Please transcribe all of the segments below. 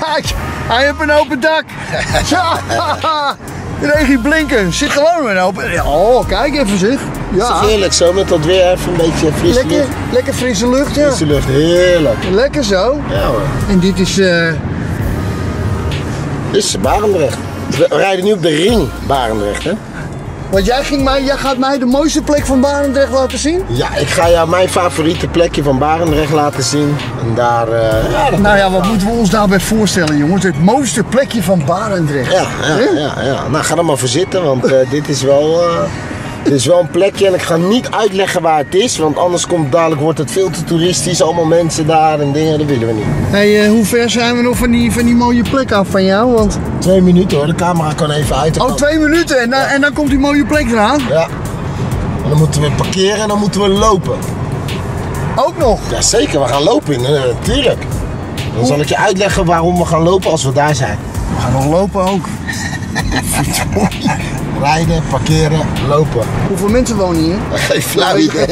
Kijk, hij heeft een open dak. Regie blinken, zit gewoon een open. Oh, kijk even zeg. Ja. Het is heerlijk zo met dat weer even een beetje frisse lucht. Lekker frisse lucht, ja. Frisse lucht, heerlijk. Lekker zo. Ja hoor. En dit is... Dit is Barendrecht. We rijden nu op de ring Barendrecht, hè? Want jij gaat mij de mooiste plek van Barendrecht laten zien? Ja, ik ga jou mijn favoriete plekje van Barendrecht laten zien. En daar... nou ja, wat moeten we ons daarbij voorstellen, jongens? Het mooiste plekje van Barendrecht. Ja. Nou, ga er maar voor zitten, want dit is wel... Dit is wel een plekje en ik ga niet uitleggen waar het is, want anders wordt het veel te toeristisch, allemaal mensen daar en dingen, dat willen we niet. Hey, hoe ver zijn we nog van die mooie plek af van jou? Want... 2 minuten hoor, de camera kan even uit. Oh, 2 minuten en dan komt die mooie plek eraan? Ja. En dan moeten we parkeren en dan moeten we lopen. Ook nog? Jazeker, we gaan lopen, natuurlijk. Dan zal ik je uitleggen waarom we gaan lopen als we daar zijn. We gaan nog lopen ook. Rijden, parkeren, lopen. Hoeveel mensen wonen hier? Geen flauw idee.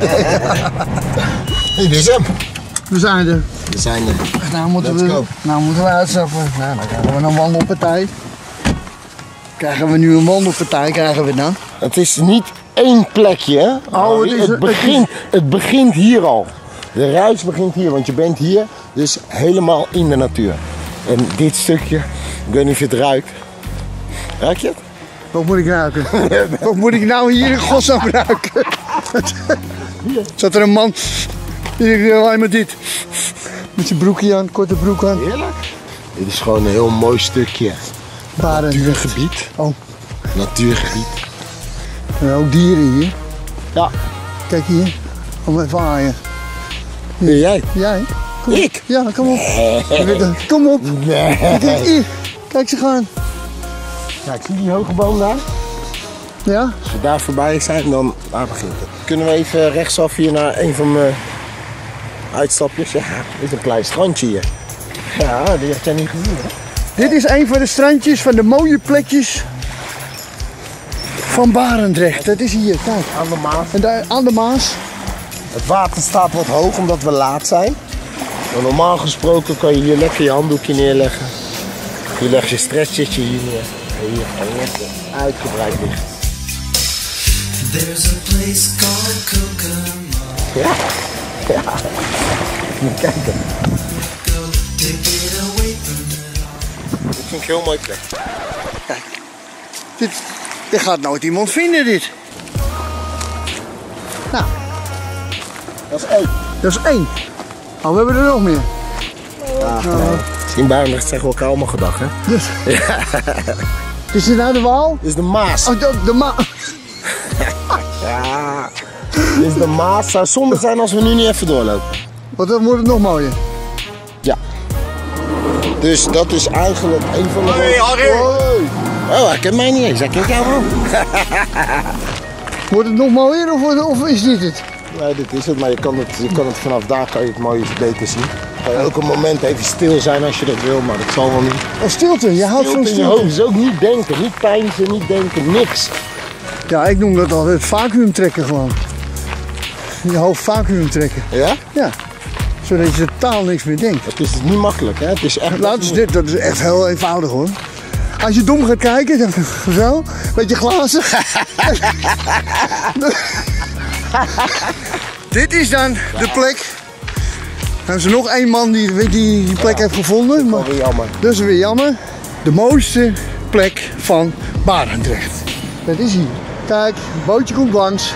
Hey, dit is hem. We zijn er. We zijn er. Nou moeten we uitstappen. Nou, dan krijgen we een wandelpartij. Krijgen we nu een wandelpartij, krijgen we dan? Het is niet één plekje, hè? Oh, het begint hier al. De reis begint hier, want je bent hier dus helemaal in de natuur. En dit stukje, ik weet niet of je het ruikt. Ruik je het? Wat moet ik ruiken? Wat moet ik nou hier in godsnaam ruiken? Zat er een man, alleen maar dit. Met zijn broekje aan, korte broek aan. Heerlijk. Dit is gewoon een heel mooi stukje natuurgebied. Oh. Natuurgebied. En ook dieren hier. Ja. Kijk hier, kom even aaien. Ben jij? Jij? Kom Ik? Op. Ja, kom op. Kom op. Nee. Kijk ze gaan. Kijk, zie je die hoge boom daar? Ja? Als we daar voorbij zijn, dan daar begint het. Kunnen we even rechtsaf hier naar een van mijn uitstapjes? Ja, dit is een klein strandje hier. Ja, die heb jij niet gezien, hè? Dit is een van de strandjes van de mooie plekjes van Barendrecht. Dat is hier, kijk. Aan de Maas. En daar, aan de Maas. Het water staat wat hoog omdat we laat zijn. Maar normaal gesproken kan je hier lekker je handdoekje neerleggen. Je legt je stretchertje hier neer. En hier gewoon lekker uitgebreid liggen. There's a place called Kokomo. Ja. Moet kijken. Go take it away from it all. Dit vind ik een heel mooi plek. Kijk. Dit gaat nooit iemand vinden, dit. Nou. Dat is 1. Dat is 1. Oh, we hebben er nog meer. In Barendrecht zeggen we elkaar allemaal gedag, hè? Dus. Ja. Is dit nou de Waal? Dit is de Maas. Oh, de Maas. Ja. Dit is de Maas. Zou zonde zijn als we nu niet even doorlopen. Want dan wordt het nog mooier. Ja. Dus dat is eigenlijk een van de... Hoi, Harry. Hoi. Oh, hij kent mij niet eens. Hij kent jou wel. Wordt het nog mooier of is dit het? Nee, dit is het. Maar je kan het vanaf daar kan je het mooi beter zien. Kan je ook een moment even stil zijn als je dat wil, maar dat zal wel niet. Oh, stilte. Je houdt van Stilte in je hoofd. stilte. Dus ook niet denken, niet peinzen, niet denken, niks. Ja, ik noem dat altijd vacuüm trekken gewoon. Je hoofd vacuüm trekken. Ja? Ja. Zodat je totaal niks meer denkt. Het is niet makkelijk, hè? Het is echt... Dat is echt heel eenvoudig hoor. Als je dom gaat kijken, dan zo, beetje glazig. Dit is dan de plek. Er is er nog één man die plek heeft gevonden. Dat is wel weer jammer. Dat is weer jammer. De mooiste plek van Barendrecht. Dat is hier. Kijk, een bootje komt langs.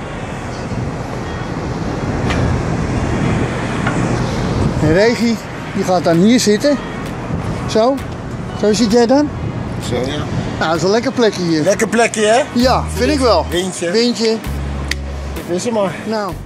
En Regie, die gaat dan hier zitten. Zo. Zo zit jij dan? Zo, ja. Nou, dat is een lekker plekje hier. Lekker plekje, hè? Ja, vind ik wel. Windje. Windje. Is er maar. Nou.